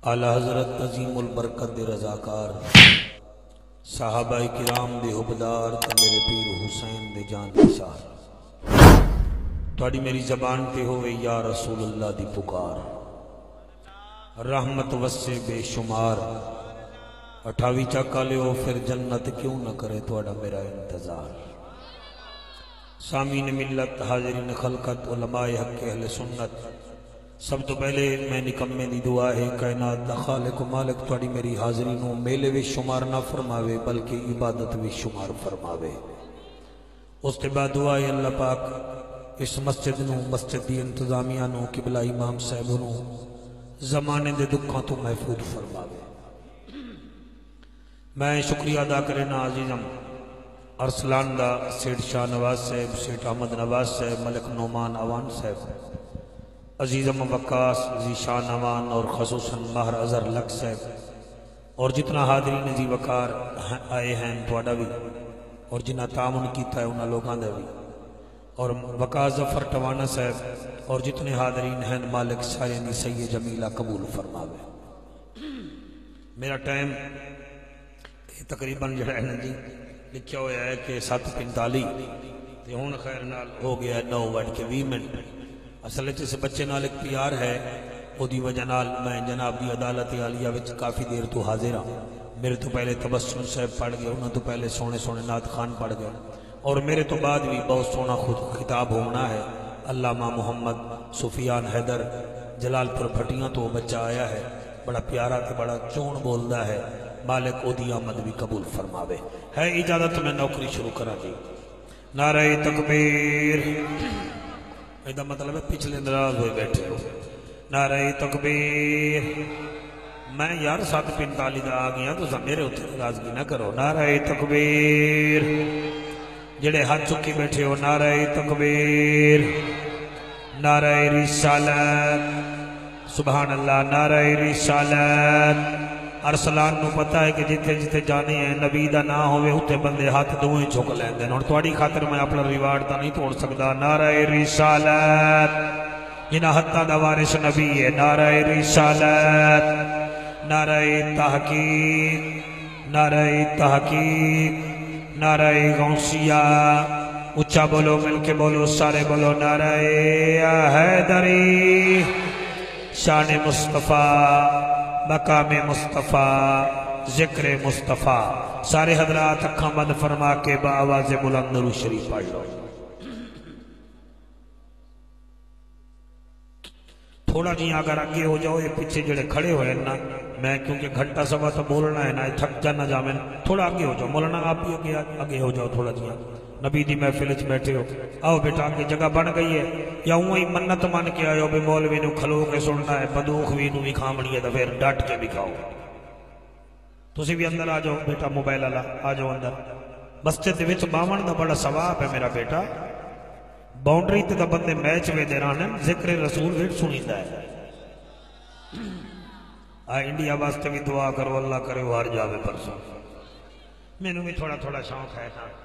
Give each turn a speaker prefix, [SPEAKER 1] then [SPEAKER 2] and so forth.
[SPEAKER 1] आला हज़रत अजीमुल बरकत दे रज़ाकार साहबाए किराम दे हुबदार ते मेरे पीर हुसैन दे जान निसार तुहाडी मेरी जबान ते होवे या रसूल अल्लाह दी पुकार। रहमत वस्से बेशुमार 28 चक्का लियो फिर जन्नत क्यों न करे तुहाडा मेरा इंतजार। सामीन मिल्लत हाज़रीन खलकत उलमाए हक अहले सुन्नत, सब तो पहले मैं निकम्मे दी दुआ है कायनात दा खालिक मालिक तुहाडी मेरी हाज़री नूं मेले विच शुमार ना फरमावे बल्कि इबादत विच शुमार फरमावे। उस ते बाद दुआ है अल्लाह पाक इस मस्जिद नूं मस्जिद दी इंतजामिया नूं किबला इमाम साहब नूं ज़माने दे दुखों तो महफूज फरमावे। मैं शुक्रिया अदा करना अजीज़म अरसलान दा सेठ शाह नवाज साहब, सेठ अहमद नवाज साहब, मलिक नोमान अवान साहब, अजीज़म वक्कास जीशान अवान और खसूसन महर अजहर लक साहब और जितना हाज़रीन जी वकार आए हैं थोड़ा भी और जिन्हें तामुन किया है उन्होंने लोगों का भी और वकास जफर टवाना साहब और जितने हाज़रीन हैं मालिक सारे दी सही जमीला कबूल फरमावे। मेरा टाइम तकरीबन जो है ना जी लिखा हुआ है कि 7:45 तो हूँ खैर नाल हो गया 9:20। असल इस बच्चे नाल एक प्यार है उदी वजह नाल मैं जनाब की अदालत आलिया विच काफ़ी देर तो हाजिर हाँ। मेरे तो पहले तबस्सुम साहब पढ़ गए, उन्होंने तो पहले सोने सोने नात खान पढ़ गए और मेरे तो बाद भी बहुत सोना खुद खिताब होना है। अल्लामा मोहम्मद सुफियान हैदर जलालपुर भटियां तो बच्चा आया है, बड़ा प्यारा तो बड़ा चोण बोलता है, मालिक ओदी आमद भी कबूल फरमावे। है इजाजत मैं नौकरी शुरू करा जी। नारे तकबीर ਇਹਦਾ मतलब है पिछले नाराज हुए बैठे हो। नारे तकबीर मैं यार 7:45 का आ गया तो मेरे उत्ते नाराजगी ना करो। नारे तकबीर जेड़े हाथ चुकी बैठे हो नारे तकबीर, नारे रिसालत सुभान अल्लाह, नारे रिसालत। अरसलान नूं पता है कि जिथे जिथे जाने हैं नबी का ना होवे उत्थे बंदे हाथ दोवें झुक लैंदे। हुण तुहाडी खातिर मैं अपना रिवार्ड तो नहीं तोड़ सकता। नारे रिसालत जिन्हां हत्ता दा वारिस नबी है। नारे रिसालत, नारे तहकीक, नारे तहकीक, नारे गौसिया। उच्चा बोलो मिलके बोलो सारे बोलो नारे हैदरी। शान मुस्तफ़ा मकामे मुस्तफ़ा जिक्र मुस्तफ़ा। सारे हजरात अखा बंद फरमा के बावाज़ बुलंद दुरूद शरीफ पढ़ लो। थोड़ा जी अगर आगे हो जाओ, ये पीछे जड़े खड़े हुए ना, मैं क्योंकि घंटा सवा तो बोलना है ना, थक जाना जावे, थोड़ा आगे हो जाओ। मौलाना आप भी आगे हो जाओ थोड़ा जी। नबी दी महफिल च बैठे हो, आओ बेटा आगे जगह बन गई है। या ऊँ ही मन्नत मन के आयो भी मौलवी नूं खलो के सुनना है, बंदूक भी नूं भी खामनी है तो फिर डट के भी खाओ। तुसी भी अंदर आ जाओ बेटा, मोबाइल वाला आ जाओ अंदर। मस्जिद विच बावन का बड़ा सवाब है मेरा बेटा। बाउंड्री ते तो बंदे मैच वेदे रहने, जिक्र रसूल विच सुनींदा है। इंडिया वास्ते भी दुआ करो, अल्लाह करे वो हार जावे परसों। मैनू भी थोड़ा थोड़ा शौक है ना।